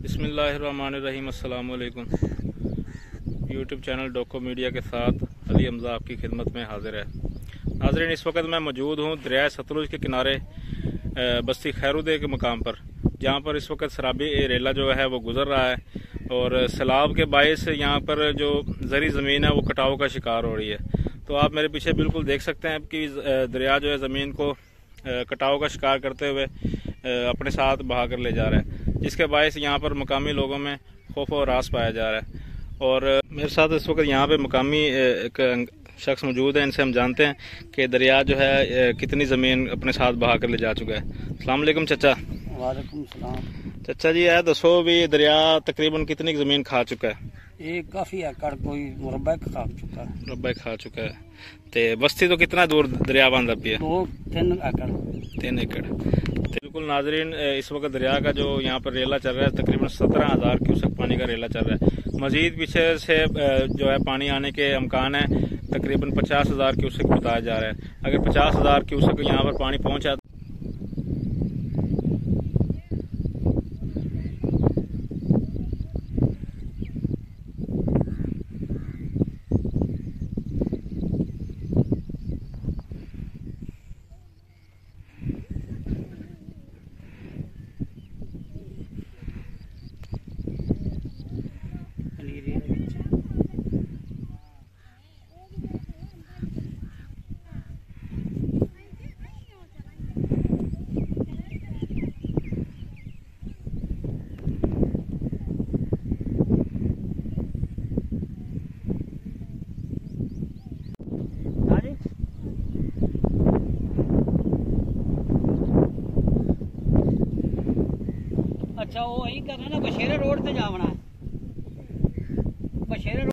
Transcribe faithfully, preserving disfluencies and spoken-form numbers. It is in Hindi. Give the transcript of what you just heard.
बिस्मिल्लाहिर्रहमानिर्रहीम। अस्सलाम वालेकुम। यूट्यूब चैनल डोको मीडिया के साथ अली हमजा आपकी खिदमत में हाजिर है। नाज़रीन, इस वक्त मैं मौजूद हूँ दरिया सतलुज के किनारे बस्ती खैरुदे के मकाम पर, जहाँ पर इस वक्त सराबी रेला जो है वो गुजर रहा है और सैलाब के बायस यहाँ पर जो ज़री ज़मीन है वो कटाव का शिकार हो रही है। तो आप मेरे पीछे बिल्कुल देख सकते हैं कि दरिया जो है ज़मीन को कटाव का शिकार करते हुए अपने साथ बहा कर ले जा रहा है, जिसके बायस यहाँ पर मकामी लोगों में खौफ और रास पाया जा रहा है। और मेरे साथ इस वक्त यहाँ पे मकामी एक शख्स मौजूद है, इनसे हम जानते हैं कि दरिया जो है कितनी ज़मीन अपने साथ बहा कर ले जा चुका है। अस्सलाम वालेकुम चाचा। वालेकुम सलाम। चाचा जी, है दसो भी दरिया तकरीबन कितनी ज़मीन खा चुका है? ये काफी एकड़ कोई मुरब्बा खा चुका है। मुरब्बा खा चुका है। ते बस्ती तो कितना दूर दरिया बंद पी है? दो तीन एकड़ तीन एकड़ बिल्कुल। नाजरीन, इस वक्त दरिया का जो यहाँ पर रेला चल रहा है तकरीबन सत्रह हजार क्यूसेक पानी का रेला चल रहा है। मजीद पीछे से जो है पानी आने के अमकान है, तकरीबन पचास हजार क्यूसेक बताया जा रहा है। अगर पचास हजार क्यूसेक यहाँ पर पानी पहुँचा अच्छा वो यही करना ना, बशेरा रोड से जावना है। बशेरा